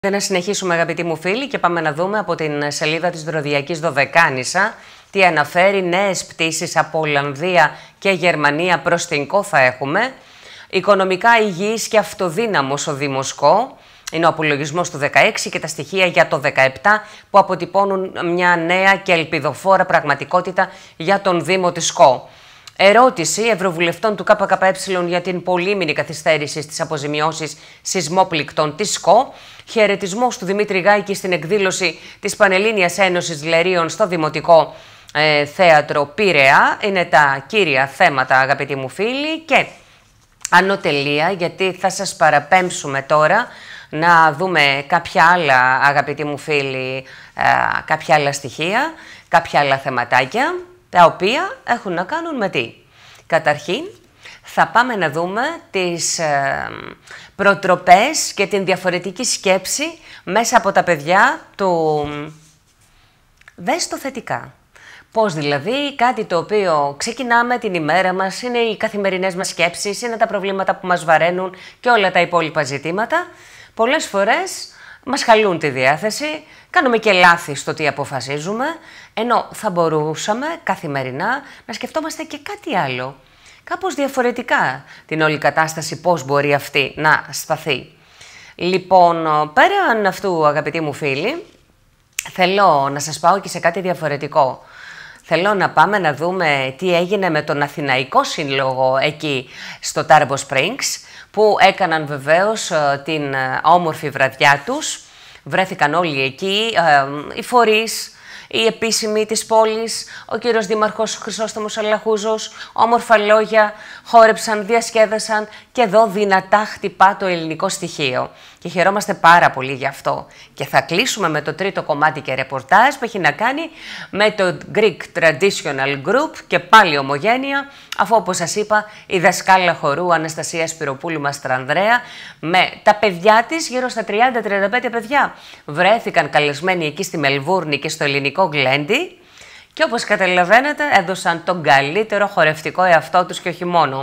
Θέλετε να συνεχίσουμε, αγαπητοί μου φίλοι, και πάμε να δούμε από την σελίδα της Δωροδιακής Δωδεκάνησα τι αναφέρει. Νέες πτήσεις από Ολλανδία και Γερμανία προς την ΚΟ θα έχουμε. Οικονομικά υγιής και αυτοδύναμος ο Δήμος ΚΟ. Είναι ο απολογισμός του 16 και τα στοιχεία για το 17 που αποτυπώνουν μια νέα και ελπιδοφόρα πραγματικότητα για τον Δήμο της ΚΟ. Ερώτηση ευρωβουλευτών του ΚΚΕ για την πολύμηνη καθυστέρηση στις αποζημιώσεις σεισμόπληκτων της ΚΟ. Χαιρετισμός του Δημήτρη Γάικη στην εκδήλωση της Πανελλήνιας Ένωσης Λερίων στο Δημοτικό Θέατρο Πειραιά. Είναι τα κύρια θέματα, αγαπητοί μου φίλοι, και ανωτελεία, γιατί θα σας παραπέμψουμε τώρα να δούμε κάποια άλλα, αγαπητοί μου φίλοι, κάποια άλλα στοιχεία, κάποια άλλα θεματάκια, τα οποία έχουν να κάνουν με τι. Καταρχήν, θα πάμε να δούμε τις προτροπές και την διαφορετική σκέψη μέσα από τα παιδιά του «Δες το θετικά». Πώς δηλαδή κάτι το οποίο ξεκινάμε την ημέρα μας, είναι οι καθημερινές μας σκέψεις, είναι τα προβλήματα που μας βαραίνουν και όλα τα υπόλοιπα ζητήματα. Πολλές φορές μας χαλούν τη διάθεση, κάνουμε και λάθη στο τι αποφασίζουμε, ενώ θα μπορούσαμε καθημερινά να σκεφτόμαστε και κάτι άλλο. Κάπως διαφορετικά την όλη κατάσταση, πώς μπορεί αυτή να σταθεί. Λοιπόν, πέραν αυτού, αγαπητοί μου φίλοι, θέλω να σας πάω και σε κάτι διαφορετικό. Θέλω να πάμε να δούμε τι έγινε με τον Αθηναϊκό Σύλλογο εκεί στο Tarbes Springs, που έκαναν βεβαίως την όμορφη βραδιά τους. Βρέθηκαν όλοι εκεί, οι φορείς, οι επίσημοι της πόλης, ο κύριος Δήμαρχος Χρυσόστομος Αλαχούζος, όμορφα λόγια, χόρεψαν, διασκέδασαν και εδώ δυνατά χτυπά το ελληνικό στοιχείο. Και χαιρόμαστε πάρα πολύ γι' αυτό. Και θα κλείσουμε με το τρίτο κομμάτι και ρεπορτάζ που έχει να κάνει με το Greek Traditional Group και πάλι ομογένεια, αφού όπως σας είπα η δασκάλα χορού Αναστασία Σπυροπούλου Μαστρανδρέα με τα παιδιά της, γύρω στα 30-35 παιδιά, βρέθηκαν καλεσμένοι εκεί στη Μελβούρνη και στο ελληνικό Γλέντι και όπως καταλαβαίνετε έδωσαν τον καλύτερο χορευτικό εαυτό τους και όχι μόνο.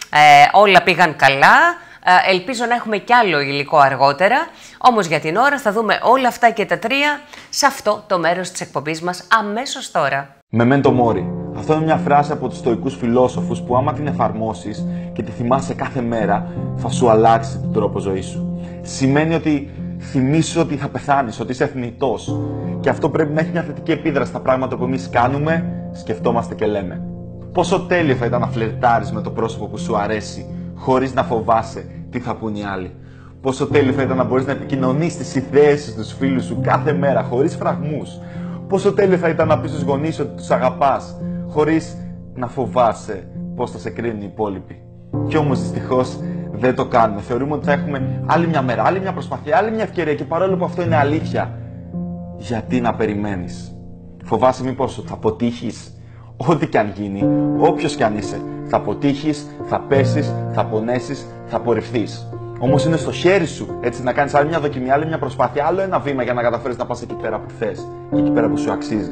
Όλα πήγαν καλά. Ελπίζω να έχουμε κι άλλο υλικό αργότερα, όμως για την ώρα θα δούμε όλα αυτά και τα τρία σε αυτό το μέρος της εκπομπής μας αμέσως τώρα. Memento mori. Αυτό είναι μια φράση από τους στοικούς φιλόσοφους που άμα την εφαρμόσεις και τη θυμάσαι κάθε μέρα θα σου αλλάξει τον τρόπο ζωής σου. Σημαίνει ότι θυμίσου ότι θα πεθάνεις, ότι είσαι θνητός. Και αυτό πρέπει να έχει μια θετική επίδραση στα πράγματα που εμείς κάνουμε, σκεφτόμαστε και λέμε. Πόσο τέλειο θα ήταν να φλερτάρεις με το πρόσωπο που σου αρέσει, χωρίς να φοβάσαι τι θα πούν οι άλλοι. Πόσο τέλειο θα ήταν να μπορείς να επικοινωνείς τις ιδέες σου στους φίλους σου κάθε μέρα, χωρίς φραγμούς. Πόσο τέλειο θα ήταν να πεις στους γονείς σου ότι τους αγαπάς, χωρίς να φοβάσαι πώς θα σε κρίνουν οι υπόλοιποι. Κι όμως δυστυχώς δεν το κάνουμε. Θεωρούμε ότι θα έχουμε άλλη μια μέρα, άλλη μια προσπάθεια, άλλη μια ευκαιρία και παρόλο που αυτό είναι αλήθεια, γιατί να περιμένεις? Φοβάσαι μήπως θα αποτύχεις? Ό,τι κι αν γίνει, όποιος κι αν είσαι, θα αποτύχεις, θα πέσεις, θα πονέσεις, θα απορριφθείς. Όμως είναι στο χέρι σου έτσι να κάνεις άλλη μια δοκιμή, άλλη μια προσπάθεια, άλλο ένα βήμα για να καταφέρεις να πας εκεί πέρα που θες και εκεί πέρα που σου αξίζει.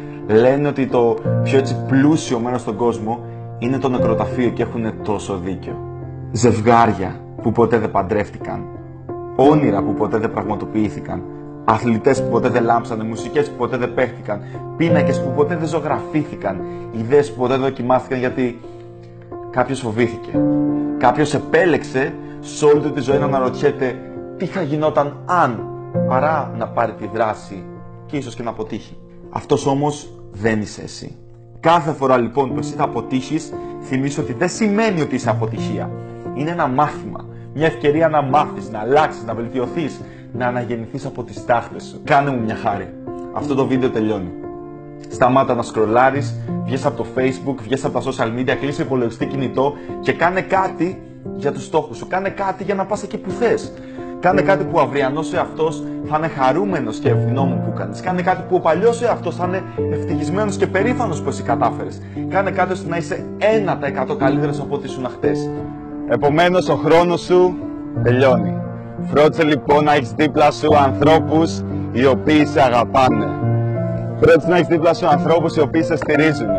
Λένε ότι το πιο έτσι πλούσιο μέρος στον κόσμο είναι το νεκροταφείο και έχουν τόσο δίκιο. Ζευγάρια που ποτέ δεν παντρεύτηκαν, όνειρα που ποτέ δεν πραγματοποιήθηκαν, αθλητές που ποτέ δεν λάμψανε, μουσικές που ποτέ δεν παίχτηκαν, πίνακες που ποτέ δεν ζωγραφήθηκαν, ιδέες που ποτέ δεν δοκιμάστηκαν γιατί κάποιος φοβήθηκε. Κάποιος επέλεξε σε όλη του τη ζωή να αναρωτιέται τι θα γινόταν αν, παρά να πάρει τη δράση και ίσως και να αποτύχει. Αυτός όμως δεν είσαι εσύ. Κάθε φορά λοιπόν που εσύ θα αποτύχεις, θυμίσου ότι δεν σημαίνει ότι είσαι αποτυχία. Είναι ένα μάθημα, μια ευκαιρία να μάθεις, να αλλάξεις, να βελτιωθείς, να αναγεννηθείς από τις τάχτες σου. Κάνε μου μια χάρη. Αυτό το βίντεο τελειώνει. Σταμάτα να σκρολάρεις, βγες από το Facebook, βγες από τα social media, κλείσε υπολογιστή, κινητό και κάνε κάτι για τους στόχους σου. Κάνε κάτι για να πας εκεί που θες. Κάνε κάτι που ο αυριανός εαυτός θα είναι χαρούμενος και ευγνώμων που κάνεις. Κάνε κάτι που ο παλιός εαυτός θα είναι ευτυχισμένος και περήφανος που εσύ κατάφερες. Κάνε κάτι ώστε να είσαι 1% καλύτερος από ό,τι ήσουν χτες. Επομένως ο χρόνος σου τελειώνει. Φρόντισε λοιπόν να έχεις δίπλα σου ανθρώπους οι οποίοι σε αγαπάνε. Φρόντισε να έχεις δίπλα σου ανθρώπους οι οποίοι σε στηρίζουν.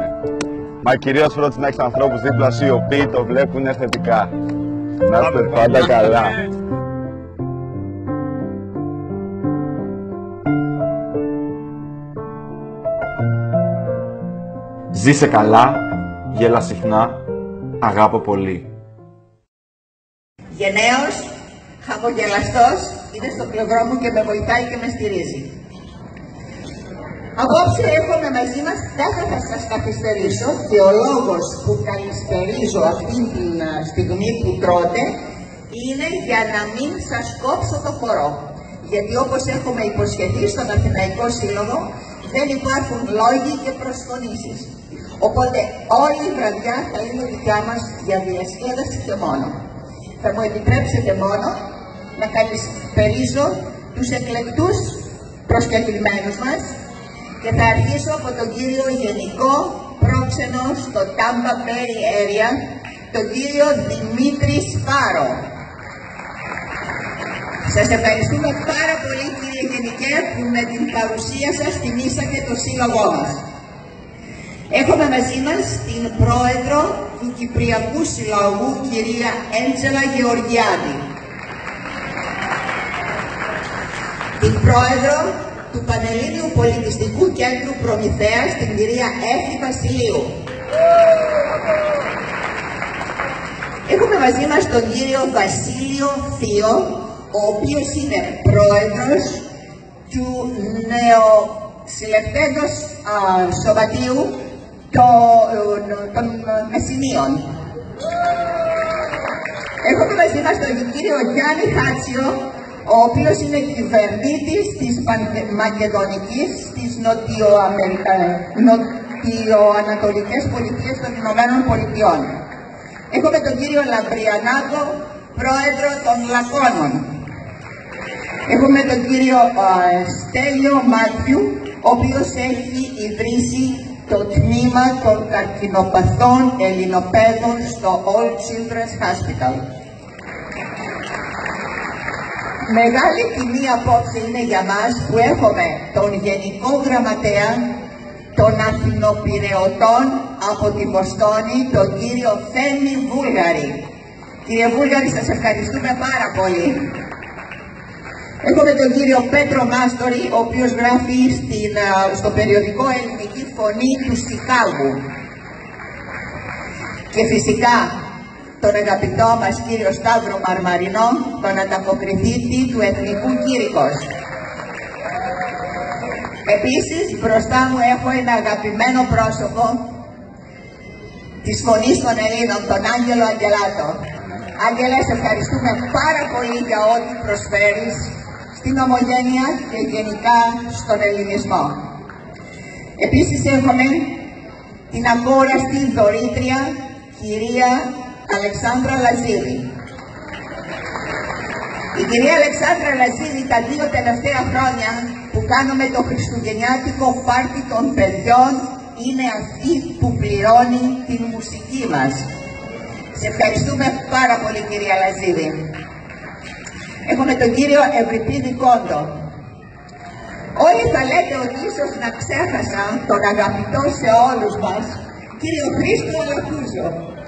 Μα κυρίως φρόντισε να έχεις ανθρώπους δίπλα σου οι οποίοι το βλέπουν θετικά. Να είστε πάντα καλά. Ζήσε καλά, γέλα συχνά, αγάπω πολύ. Γενναίος, χαμογελαστός, είναι στο πλευρό μου και με βοηθάει και με στηρίζει. Απόψε έχουμε μαζί μας, δεν θα σας καθυστερήσω, και ο λόγος που καλησπερίζω αυτή τη στιγμή που τρώτε είναι για να μην σας κόψω το χορό. Γιατί όπως έχουμε υποσχεθεί στον Αθηναϊκό Σύλλογο, δεν υπάρχουν λόγοι και προσφωνήσεις. Οπότε όλη η βραδιά θα είναι δικιά μας για διασκέδαση και μόνο. Θα μου επιτρέψετε μόνο να καλησπερίζω τους εκλεκτούς προσκεκλημένους μας και θα αρχίσω από τον κύριο Γενικό Πρόξενο στο Tampa Bay Area, τον κύριο Δημήτρη Σπάρο. Σας ευχαριστούμε πάρα πολύ, κύριε Γενικέ, που με την παρουσία σας τιμήσατε το σύλλογό μας. Έχουμε μαζί μας την πρόεδρο του Κυπριακού Συλλόγου, κυρία Έντζελα Γεωργιάδη. Την πρόεδρο του Πανελλήνιου Πολιτιστικού Κέντρου Προμηθέας, την κυρία Έφη Βασιλείου. Έχουμε μαζί μας τον κύριο Βασίλειο Θείο, ο οποίος είναι πρόεδρος του νεοσυλλεκτέντος σωματείου των Μεσσηνίων. Έχουμε μαζί μας τον κύριο Γιάννη Χάτσιο, ο οποίος είναι κυβερνήτης της Μακεδονικής στις νοτιοανατολικές πολιτείες των Ηνωμένων Πολιτειών. Έχουμε τον κύριο Λαμπριανάκο, πρόεδρο των Λακώνων. Έχουμε τον κύριο Στέλιο Μάτιου, ο οποίος έχει ιδρύσει το τμήμα των καρκινοπαθών Ελληνοπαίδων στο All Children's Hospital. Μεγάλη τιμή απόψε είναι για μας που έχουμε τον Γενικό Γραμματέα των Αθηνοπειραιωτών από την Βοστόνη, τον κύριο Θέμη Βούλγαρη. Κύριε Βούλγαρη, σας ευχαριστούμε πάρα πολύ. Έχουμε τον κύριο Πέτρο Μάστορη, ο οποίος γράφει στο περιοδικό Ελληνική Φωνή του Σικάγου. Και φυσικά τον αγαπητό μας κύριο Σταύρο Μαρμαρινό, τον ανταποκριθήτη του Εθνικού Κήρυκος. Επίσης, μπροστά μου έχω ένα αγαπημένο πρόσωπο της Φωνής των Ελλήνων, τον Άγγελο Αγγελάτο. Άγγελε, σε ευχαριστούμε πάρα πολύ για ό,τι προσφέρεις στην ομογένεια και γενικά στον ελληνισμό. Επίσης έχουμε την ακόραστη δωρήτρια, κυρία Αλεξάνδρα Λαζίδη. Η κυρία Αλεξάνδρα Λαζίδη τα 2 τελευταία χρόνια που κάνουμε το χριστουγεννιάτικο πάρτι των παιδιών είναι αυτή που πληρώνει την μουσική μας. Σε ευχαριστούμε πάρα πολύ, κυρία Λαζίδη. Έχουμε τον κύριο Ευρυπίδη Κόντο. Όλοι θα λέτε ότι ίσως να ξέχασα τον αγαπητό σε όλους μας κύριο Χρήστο Αλαφούζο,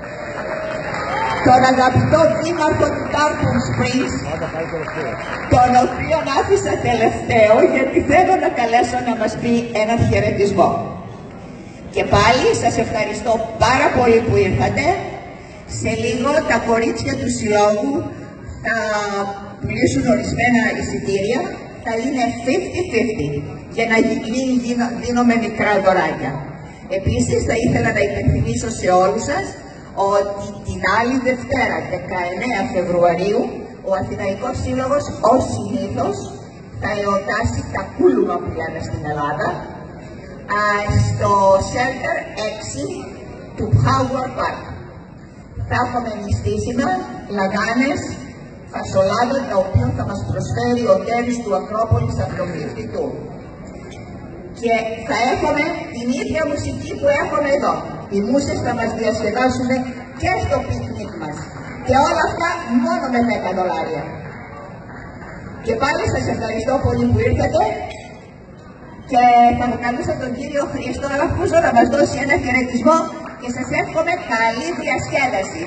τον αγαπητό δήμαρχο του Tarpon Springs, τον οποίο άφησα τελευταίο γιατί θέλω να καλέσω να μας πει έναν χαιρετισμό. Και πάλι σας ευχαριστώ πάρα πολύ που ήρθατε. Σε λίγο τα κορίτσια του Συλλόγου θα πουλήσουν ορισμένα εισιτήρια, θα είναι 50-50 για να δίνουμε μικρά δωράκια. Επίσης θα ήθελα να υπενθυμίσω σε όλους σας ότι την άλλη Δευτέρα, 19 Φεβρουαρίου, ο Αθηναϊκός Σύλλογος ως συνήθως θα εορτάσει τα κούλουμα που λέμε στην Ελλάδα στο Shelter 6 του Howard Park. Θα έχουμε νηστίσιμα, λαγάνες, φασολάδα, τα οποία θα μας προσφέρει ο τέρης του Ακρόπολης Αυτοκριτικού. Και θα έχουμε την ίδια μουσική που έχουμε εδώ. Οι μουσες θα μας διασκεδάσουν και στο πικνίκ μας. Και όλα αυτά μόνο με $10. Και πάλι σας ευχαριστώ πολύ που ήρθατε και θα μου καλούσα τον κύριο Χρήστο Αλαφούζο να μας δώσει ένα χαιρετισμό και σας εύχομαι καλή διασκέδαση.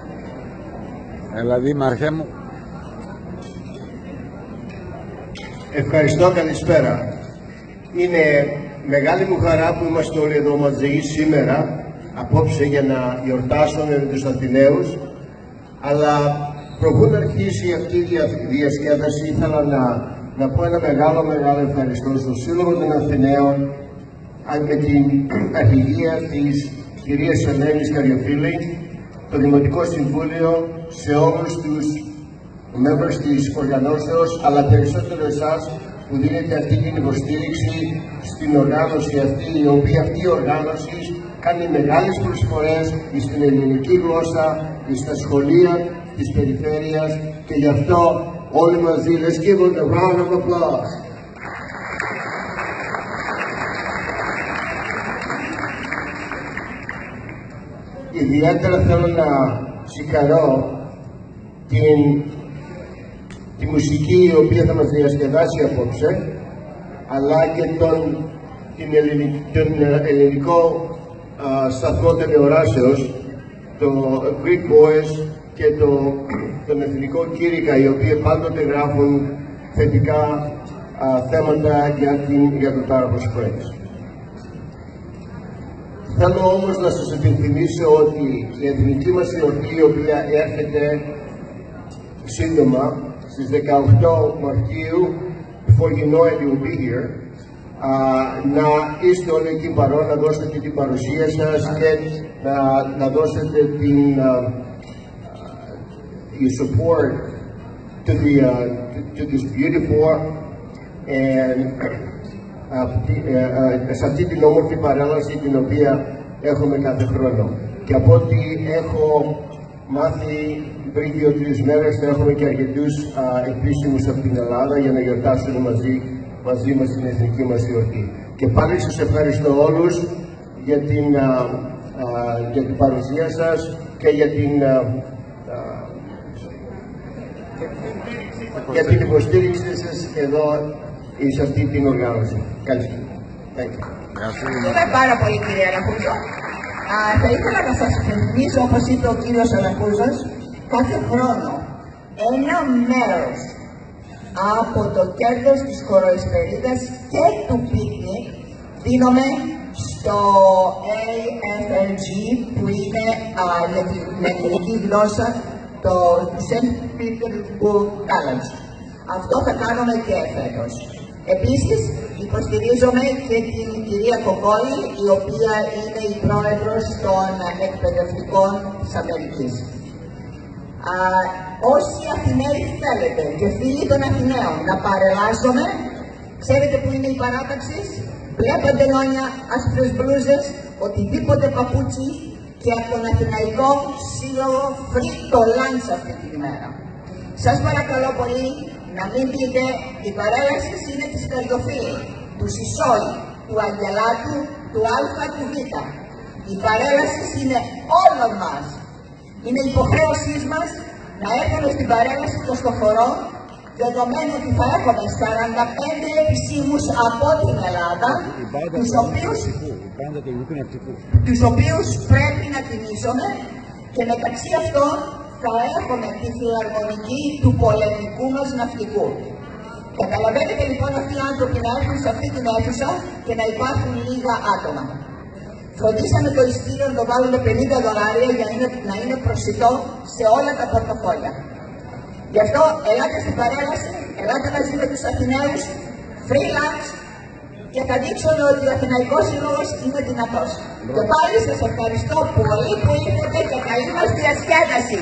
Έλα Δήμαρχέ μου. Ευχαριστώ, καλησπέρα. Είναι μεγάλη μου χαρά που είμαστε όλοι εδώ μαζί σήμερα, απόψε, για να γιορτάσουμε τους Αθηναίους. Αλλά προχού να αρχίσει αυτή η διασκέδαση, ήθελα να πω ένα μεγάλο ευχαριστώ στο Σύλλογο των Αθηναίων με την αρχηγία της κυρίας Ελένης Καριοφίλη, το Δημοτικό Συμβούλιο, σε όλους τους members της οργανώσεως, αλλά περισσότερο εσάς που δίνετε αυτή την υποστήριξη στην οργάνωση αυτή, η οποία αυτή η οργάνωση κάνει μεγάλες προσφορές στην ελληνική γλώσσα, στα σχολεία της περιφέρειας, και γι' αυτό όλοι μαζί, let's give them a round of applause. Ιδιαίτερα θέλω να συγχαρώ τη μουσική η οποία θα μας διασκεδάσει απόψε, αλλά και τον ελληνικό σταθμό τηλεοράσεως, το Greek Boys και τον Εθνικό Κήρυκα, οι οποίοι πάντοτε γράφουν θετικά θέματα για το Τάραχος Springs. Θέλω όμως να σας επιθυμίσω ότι η εθνική μας εορτή, η οποία έρχεται σύντομα στις 18 Μαρτίου, before you know it, you'll be here, να είστε όλοι εκεί παρόν, να δώσετε την παρουσία σας και να δώσετε your support to this beautiful σε αυτή την όμορφη παρέλαση την οποία έχουμε κάθε χρόνο. Και από ό,τι έχω μάθει πριν 2-3 μέρες, θα έχουμε και αρκετούς επίσημους από την Ελλάδα για να γιορτάσουν μαζί μας την εθνική μας εορτή. Και πάλι σας ευχαριστώ όλους για την παρουσία σας και για την υποστήριξη σας εδώ σε αυτή την οργάνωση. Καλησπέρα. Ευχαριστούμε πάρα πολύ, κύριε Αλαφούζο. Θα ήθελα να σας θυμίσω, όπως είπε ο κύριος Αλαφούζος, κάθε χρόνο ένα μέρος από το κέρδος της κοροϊσπερίδας και του πίκνικ δίνουμε στο AFLG, που είναι για την ελληνική γλώσσα, το St. Petersburg College. Αυτό θα κάνουμε και φέτος. Επίσης, υποστηρίζομαι και την κυρία Κοκόλη, η οποία είναι η πρόεδρος των εκπαιδευτικών της Αμερικής. Όσοι Αθηναίοι θέλετε και φίλοι των Αθηναίων να παρελάσσουμε, ξέρετε που είναι η παράταξη, μπλε παντελόνια, άσπρες μπλούζες, οτιδήποτε παπούτσι, και από τον Αθηναϊκό Σύλλογο free το lunch αυτή την ημέρα. Σας παρακαλώ πολύ να μην πείτε, η παρέλαση είναι της Καρδιοφίλη, του Σισόη, του Αγγελάτου, του Α, του Β. Η παρέλαση είναι όλων μας. Είναι υποχρέωσή μας να έρθουμε στην παρέλαση των Στοφορών, δεδομένου ότι θα έχουμε 45 επισήμους από την Ελλάδα, τους οποίους πρέπει να τιμήσουμε, και μεταξύ αυτών θα έχουμε τη φιλαρμονική του πολεμικού μας ναυτικού. Καταλαβαίνετε λοιπόν αυτοί οι άνθρωποι να έρθουν σε αυτή την αίθουσα και να υπάρχουν λίγα άτομα. Φροντίσαμε το ειστήριο να το βάλουμε $50 για να είναι προσιτό σε όλα τα πορτοφόλια. Γι' αυτό ελάτε στην παρέλαση, ελάτε μαζί με τους Αθηναίους, free lunch, και θα δείξουμε ότι ο Αθηναϊκός Σύλλογος είναι δυνατός. Και πάλι σας ευχαριστώ πολύ που ήρθατε και καλή μας διασκέδαση.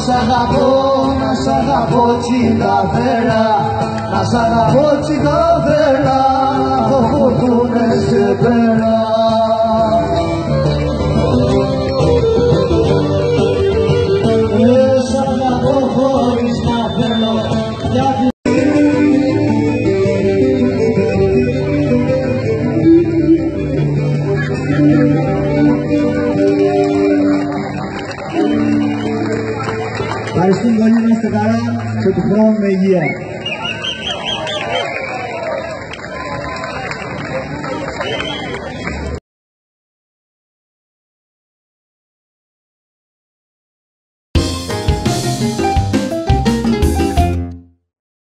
να σ' αγαπώ τσιγαβέρα, να σ' αγαπώ τσιγαβέρα, όπου σε πέρα. Σ' αγαπώ χωρίς να θέλω, γιατί ευχαριστούμε πολύ, να είστε καλά και του χρόνου με υγεία.